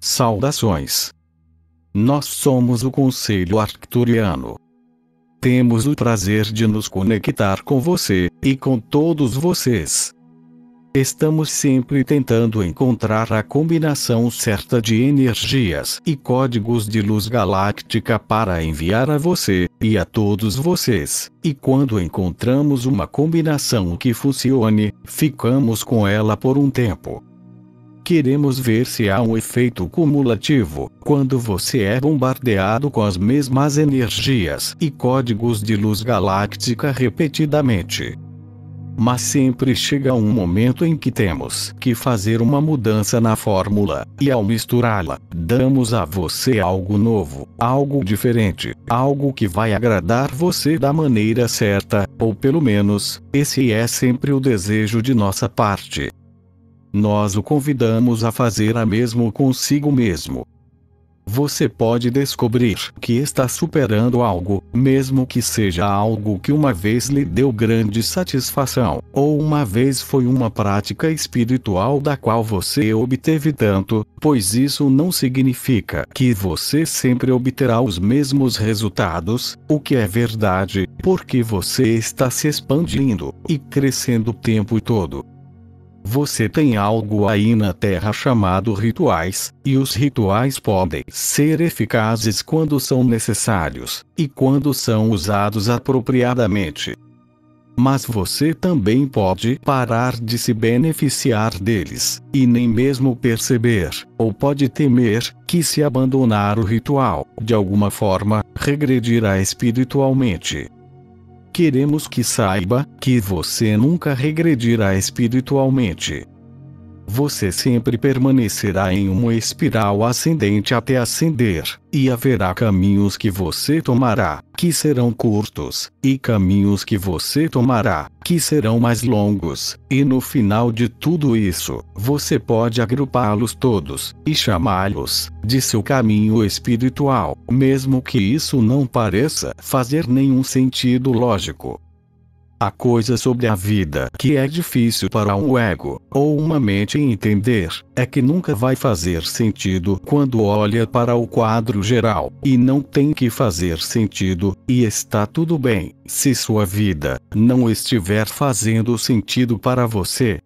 Saudações! Nós somos o Conselho Arcturiano. Temos o prazer de nos conectar com você, e com todos vocês. Estamos sempre tentando encontrar a combinação certa de energias e códigos de luz galáctica para enviar a você, e a todos vocês, e quando encontramos uma combinação que funcione, ficamos com ela por um tempo. Queremos ver se há um efeito cumulativo, quando você é bombardeado com as mesmas energias e códigos de luz galáctica repetidamente. Mas sempre chega um momento em que temos que fazer uma mudança na fórmula, e ao misturá-la, damos a você algo novo, algo diferente, algo que vai agradar você da maneira certa, ou pelo menos, esse é sempre o desejo de nossa parte. Nós o convidamos a fazer a mesmo consigo mesmo. Você pode descobrir que está superando algo, mesmo que seja algo que uma vez lhe deu grande satisfação, ou uma vez foi uma prática espiritual da qual você obteve tanto, pois isso não significa que você sempre obterá os mesmos resultados, o que é verdade, porque você está se expandindo e crescendo o tempo todo. Você tem algo aí na Terra chamado rituais, e os rituais podem ser eficazes quando são necessários, e quando são usados apropriadamente. Mas você também pode parar de se beneficiar deles, e nem mesmo perceber, ou pode temer, que se abandonar o ritual, de alguma forma, regredirá espiritualmente. Queremos que saiba que você nunca regredirá espiritualmente. Você sempre permanecerá em uma espiral ascendente até ascender, e haverá caminhos que você tomará, que serão curtos, e caminhos que você tomará, que serão mais longos, e no final de tudo isso, você pode agrupá-los todos, e chamá-los de seu caminho espiritual, mesmo que isso não pareça fazer nenhum sentido lógico. A coisa sobre a vida que é difícil para um ego, ou uma mente entender, é que nunca vai fazer sentido quando olha para o quadro geral, e não tem que fazer sentido, e está tudo bem, se sua vida não estiver fazendo sentido para você.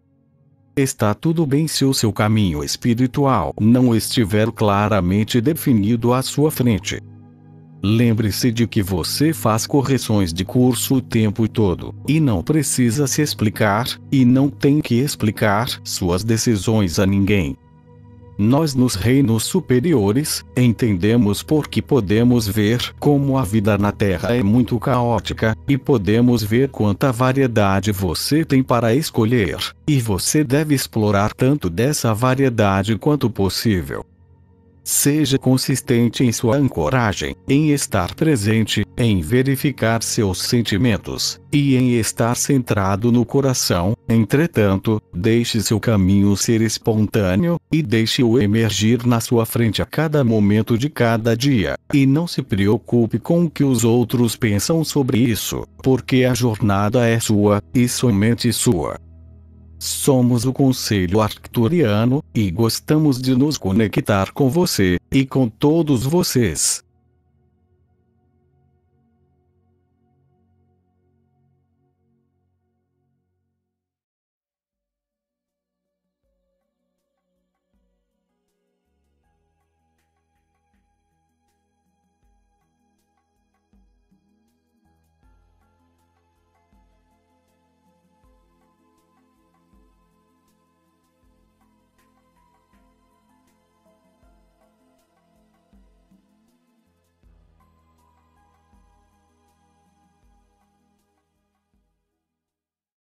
Está tudo bem se o seu caminho espiritual não estiver claramente definido à sua frente. Lembre-se de que você faz correções de curso o tempo todo, e não precisa se explicar, e não tem que explicar suas decisões a ninguém. Nós nos reinos superiores, entendemos porque podemos ver como a vida na Terra é muito caótica, e podemos ver quanta variedade você tem para escolher, e você deve explorar tanto dessa variedade quanto possível. Seja consistente em sua ancoragem, em estar presente, em verificar seus sentimentos, e em estar centrado no coração. Entretanto, deixe seu caminho ser espontâneo, e deixe-o emergir na sua frente a cada momento de cada dia, e não se preocupe com o que os outros pensam sobre isso, porque a jornada é sua, e somente sua. Somos o Conselho Arcturiano, e gostamos de nos conectar com você, e com todos vocês.